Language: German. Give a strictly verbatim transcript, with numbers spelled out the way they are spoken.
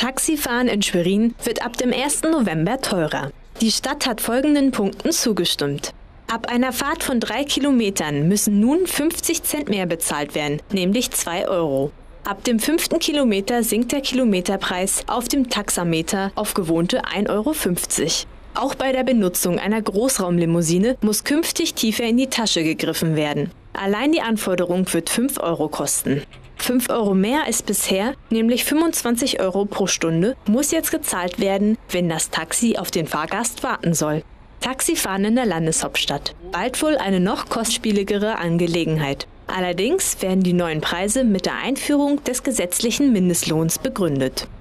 Taxifahren in Schwerin wird ab dem ersten November teurer. Die Stadt hat folgenden Punkten zugestimmt. Ab einer Fahrt von drei Kilometern müssen nun fünfzig Cent mehr bezahlt werden, nämlich zwei Euro. Ab dem fünften Kilometer sinkt der Kilometerpreis auf dem Taxameter auf gewohnte ein Euro fünfzig. Auch bei der Benutzung einer Großraumlimousine muss künftig tiefer in die Tasche gegriffen werden. Allein die Anforderung wird fünf Euro kosten. fünf Euro mehr als bisher, nämlich fünfundzwanzig Euro pro Stunde, muss jetzt gezahlt werden, wenn das Taxi auf den Fahrgast warten soll. Taxifahren in der Landeshauptstadt. Bald wohl eine noch kostspieligere Angelegenheit. Allerdings werden die neuen Preise mit der Einführung des gesetzlichen Mindestlohns begründet.